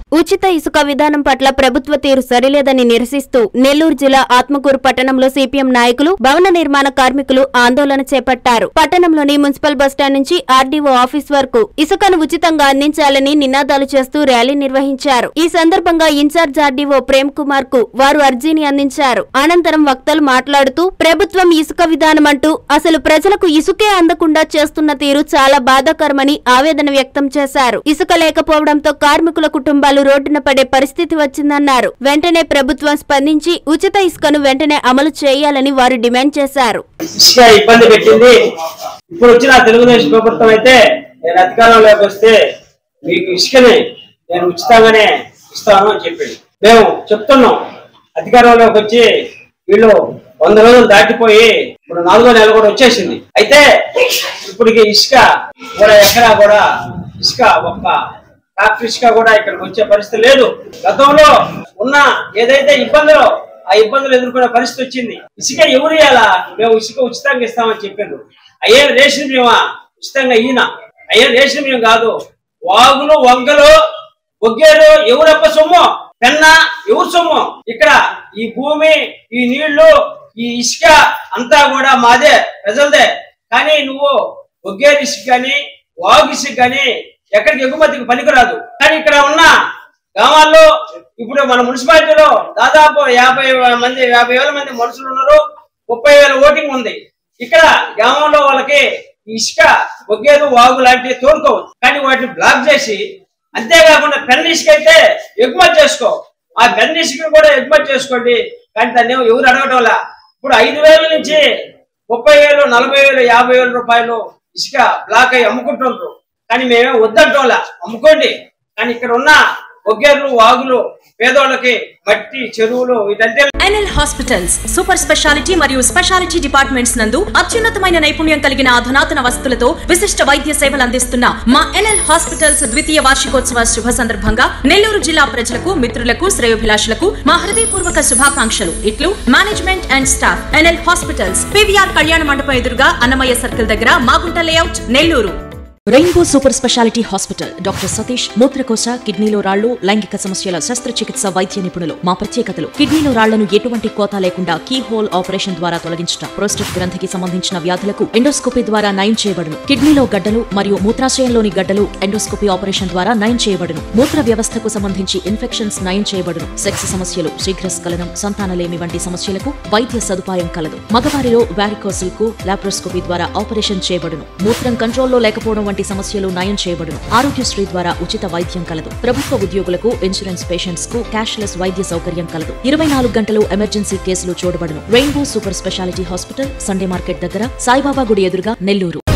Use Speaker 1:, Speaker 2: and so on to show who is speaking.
Speaker 1: ఉచిత ఇసుక విధానం పట్ల ప్రభుత్వ తీరు సరిలేదని నిరసిస్తూ నెల్లూరు జిల్లా ఆత్మకూరు పట్టణంలో సిపిఎం నాయకులు భవన నిర్మాణ కార్మికులు ఆందోళన చేపట్టారు. పట్టణంలోని మున్సిపల్ బస్టాండ్ నుంచి ఆర్డీఓ ఆఫీస్ వరకు ఇసుకను ఉచితంగా అందించాలని నినాదాలు చేస్తూ ర్యాలీ నిర్వహించారు. ఈ సందర్భంగా ఇన్ఛార్జ్ ఆర్డీఓ ప్రేమ్ కుమార్ కు వారు అర్జీని అందించారు. అనంతరం వక్తలు మాట్లాడుతూ ప్రభుత్వం ఇసుక విధానం అంటూ అసలు ప్రజలకు ఇసుకే అందకుండా చేస్తున్న తీరు చాలా బాధాకరమని ఆవేదన వ్యక్తం చేశారు. ఇసుక లేకపోవడంతో కార్మికుల కుటుంబాలు రోడ్డున పడే పరిస్థితి వచ్చిందన్నారు. వెంటనే ప్రభుత్వం స్పందించి ఉచిత ఇసుకను వెంటనే అమలు చేయాలని వారు డిమాండ్ చేశారు.
Speaker 2: ఇసుక ఇబ్బంది పెట్టింది. ఇప్పుడు వచ్చిన తెలుగుదేశం ప్రభుత్వం అయితే నేను అధికారంలోకి వస్తే మీకు ఇసుకని నేను ఉచితంగానే ఇస్తాను అని చెప్పింది. మేము చెప్తున్నాం అధికారంలోకి వచ్చి వీళ్ళు 100 రోజులు దాటిపోయి ఇప్పుడు 4వ నెల కూడా వచ్చేసింది. అయితే ఇప్పటికి ఇసుక కూడా ఎక్కడా కూడా ఇసుక ఒక్క ఫ్యాక్టరీ ఇసుక కూడా ఇక్కడికి వచ్చే పరిస్థితి లేదు. గతంలో ఉన్న ఏదైతే ఇబ్బందులు ఆ ఇబ్బందులు ఎదుర్కొనే పరిస్థితి వచ్చింది. ఇసుక ఎవరు ఇవ్వాలా? మేము ఇసుక ఉచితంగా ఇస్తామని చెప్పారు. అయ్యే రేషన్ బియ్యమా ఉచితంగా ఈయన అయ్యే రేషన్ బియ్యం కాదు. వాగులు వంగలు ఒగ్గేరు ఎవరప్ప సొమ్ము, పెన్న ఎవరు సొమ్ము? ఇక్కడ ఈ భూమి ఈ నీళ్లు ఈ ఇసుక అంతా కూడా మాదే ప్రజలదే. కానీ నువ్వు ఒగ్గేరు ఇసుక కానీ వాగు ఇసుక కానీ ఎక్కడికి ఎగుమతికి పనికిరాదు. కానీ ఇక్కడ ఉన్న గ్రామాల్లో ఇప్పుడు మన మున్సిపాలిటీలో దాదాపు 50,000 మంది మనుషులు ఉన్నారు. 30,000 ఓటింగ్ ఉంది. ఇక్కడ గ్రామంలో వాళ్ళకి ఇసుక ఒగ్గేరు వాగు లాంటివి తోడుకోవచ్చు. కానీ వాటిని బ్లాక్ చేసి అంతేకాకుండా పెన్ ఇసుక అయితే ఎగుమతి చేసుకో, ఆ పెన్ ఇసుక కూడా ఎగుమతి చేసుకోండి. కానీ దాన్ని ఎవరు అడగటంలా. ఇప్పుడు 5,000 నుంచి 30,000, 40,000, 50,000 రూపాయలు ఇసుక బ్లాక్ అయ్యి అమ్ముకుంటున్నారు. కానీ మేమే వద్దంటోలా అమ్ముకోండి. కానీ ఇక్కడ ఉన్న ఒగ్గేర్లు వాగులు పేదోళ్ళకి మట్టి చెరువులు ఇదంటే.
Speaker 3: ఎన్ఎల్ హాస్పిటల్స్ సూపర్ స్పెషాలిటీ మరియు స్పెషాలిటీ డిపార్ట్మెంట్స్ నందు అత్యున్నతమైన నైపుణ్యం కలిగిన అధునాతన వసతులతో విశిష్ట వైద్య సేవలు అందిస్తున్న మా ఎన్ఎల్ హాస్పిటల్స్ ద్వితీయ వార్షికోత్సవ శుభ సందర్భంగా నెల్లూరు జిల్లా ప్రజలకు మిత్రులకు శ్రేయోభిలాషులకు మా హృదయపూర్వక శుభాకాంక్షలు. ఇట్లు management and staff. NL hospitals PVR Kalyana Mandapam ఎదురుగా అన్నమయ్య సర్కిల్ దగ్గర Magunta layout Nellore. Rainbow super speciality hospital doctor Satish మూత్రకోశ కిడ్నీలో రాళ్లు లైంగిక సమస్యల శస్త్రచికిత్స వైద్య నిపుణులు. మా ప్రత్యేకతలు: కిడ్నీలో రాళ్లను ఎటువంటి కోత లేకుండా కీ హోల్ ఆపరేషన్ ద్వారా తొలగించడం, ప్రోస్టేట్ గ్రంథికి సంబంధించిన వ్యాధులకు ఎండోస్కోపీ ద్వారా నయం చేయబడును. కిడ్నీలో గడ్డలు మరియు మూత్రాశయంలోని గడ్డలు ఎండోస్కోపీ ఆపరేషన్ ద్వారా నయం చేయబడును. మూత్ర వ్యవస్థకు సంబంధించి ఇన్ఫెక్షన్స్ నయం చేయబడును. సెక్స్ సమస్యలు, శీఘ్రస్ఖలనం, సంతానలేమి వంటి సమస్యలకు వైద్య సదుపాయం కలదు. మగవారిలో వారికోసిల్ కు లాప్రోస్కోపీ ద్వారా ఆపరేషన్ చేయబడును. మూత్రం కంట్రోల్లో లేకపోవడం వంటి సమస్యలు నయం చేయబడును. ఆరోగ్యశ్రీ ద్వారా ఉచిత వైద్యం కలదు. ప్రభుత్వ ఉద్యోగులకు, ఇన్సూరెన్స్ పేషెంట్స్ కు క్యాష్లెస్ వైద్య సౌకర్యం కలదు. 24 గంటలు ఎమర్జెన్సీ కేసులు చూడబడును. Rainbow super speciality hospital, Sunday market దగ్గర, సాయిబాబా గుడి ఎదురుగా, నెల్లూరు.